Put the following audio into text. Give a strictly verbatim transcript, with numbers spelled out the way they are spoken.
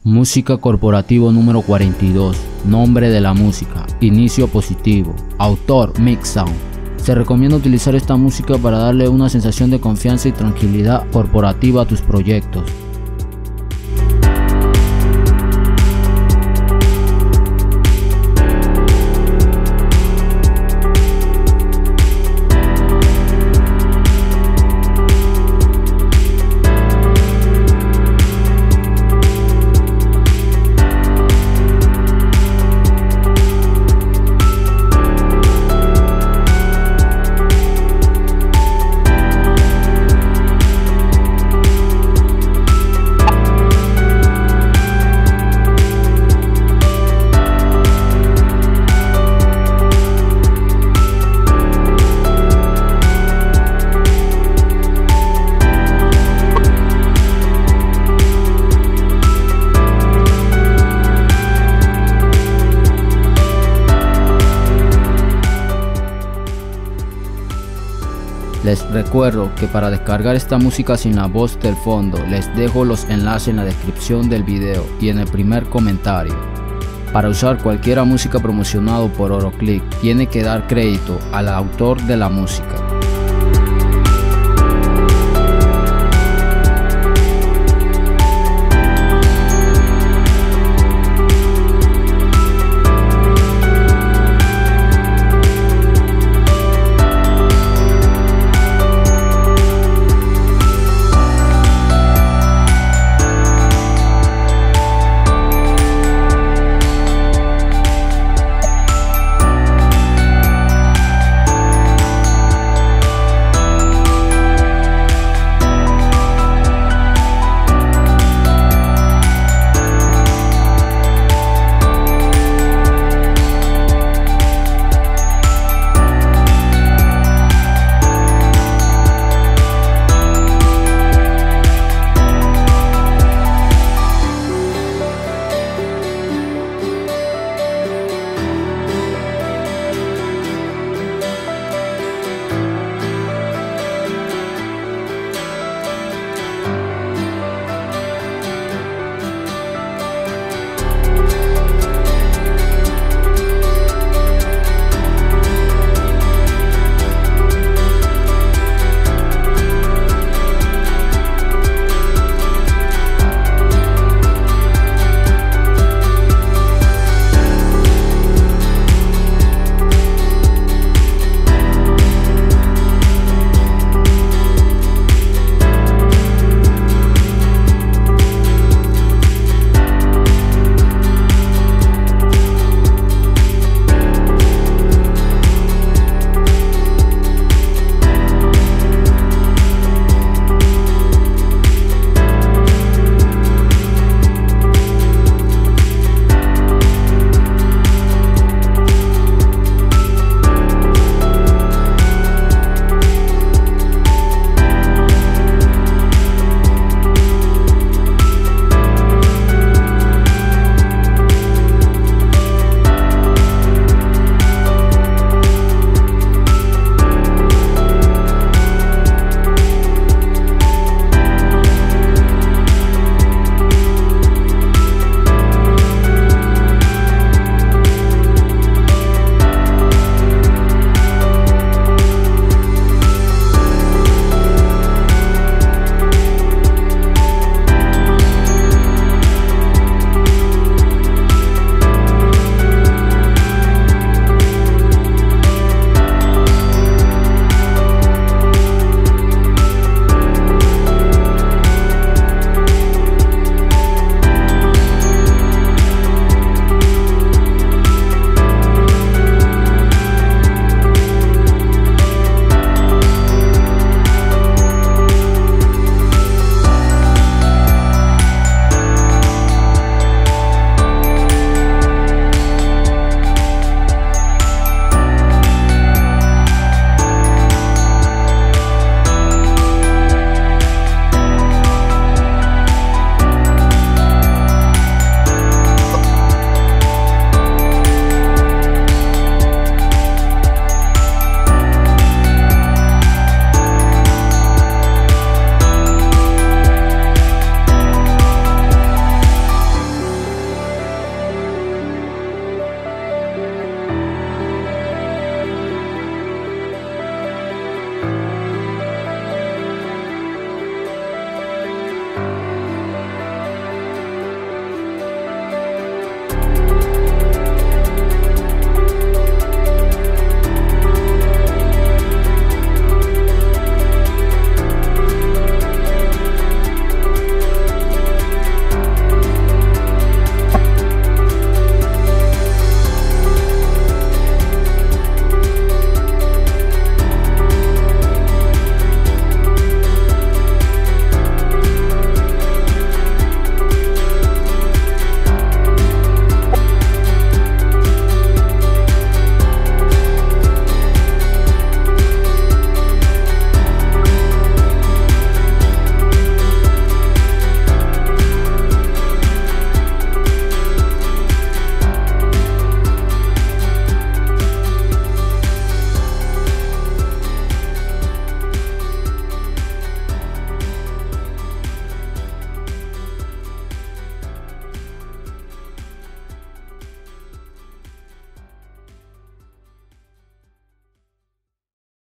Música corporativo número cuarenta y dos. Nombre de la música. Inicio positivo. Autor Mix Sound. Se recomienda utilizar esta música para darle una sensación de confianza y tranquilidad corporativa a tus proyectos. Les recuerdo que para descargar esta música sin la voz del fondo, les dejo los enlaces en la descripción del video y en el primer comentario. Para usar cualquier música promocionado por Oroclick, tiene que dar crédito al autor de la música.